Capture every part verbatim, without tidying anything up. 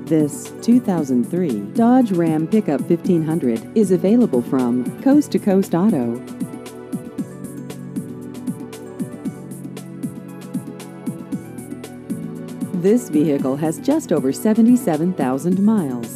This two thousand three Dodge Ram Pickup fifteen hundred is available from Coast to Coast Auto. This vehicle has just over seventy-seven thousand miles.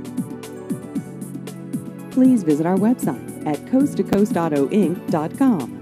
Please visit our website at coast to coast auto inc dot com.